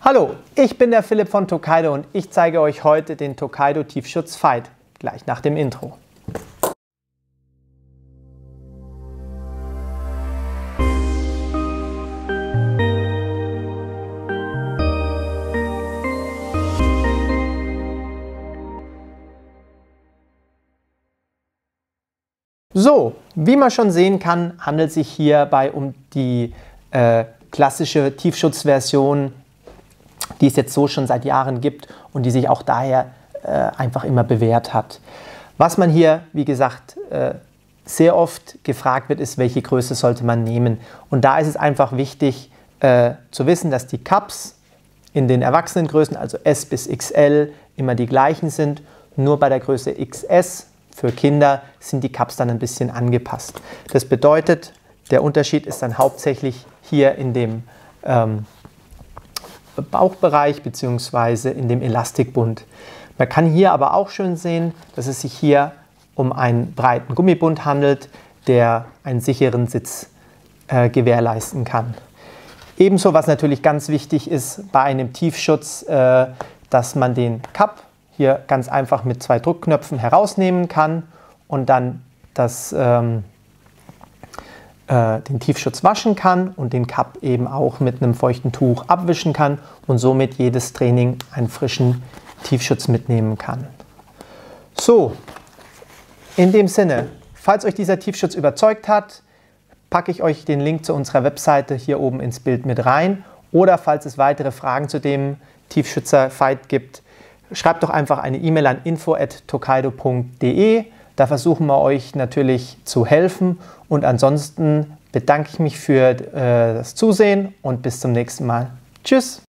Hallo, ich bin der Philipp von Tokaido und ich zeige euch heute den Tokaido Tiefschutz Fight, gleich nach dem Intro. So, wie man schon sehen kann, handelt es sich hierbei um die klassische Tiefschutzversion, die es jetzt so schon seit Jahren gibt und die sich auch daher einfach immer bewährt hat. Was man hier, wie gesagt, sehr oft gefragt wird, ist, welche Größe sollte man nehmen. Und da ist es einfach wichtig zu wissen, dass die Cups in den Erwachsenengrößen, also S bis XL, immer die gleichen sind. Nur bei der Größe XS für Kinder sind die Cups dann ein bisschen angepasst. Das bedeutet, der Unterschied ist dann hauptsächlich hier in dem Bauchbereich bzw. in dem Elastikbund. Man kann hier aber auch schön sehen, dass es sich hier um einen breiten Gummibund handelt, der einen sicheren Sitz gewährleisten kann. Ebenso, was natürlich ganz wichtig ist bei einem Tiefschutz, dass man den Cup hier ganz einfach mit 2 Druckknöpfen herausnehmen kann und dann den Tiefschutz waschen kann und den Cup eben auch mit einem feuchten Tuch abwischen kann und somit jedes Training einen frischen Tiefschutz mitnehmen kann. So, in dem Sinne, falls euch dieser Tiefschutz überzeugt hat, packe ich euch den Link zu unserer Webseite hier oben ins Bild mit rein, oder falls es weitere Fragen zu dem Tiefschützer-Fight gibt, schreibt doch einfach eine E-Mail an info@tokaido.de. Da versuchen wir euch natürlich zu helfen und ansonsten bedanke ich mich für das Zusehen und bis zum nächsten Mal. Tschüss!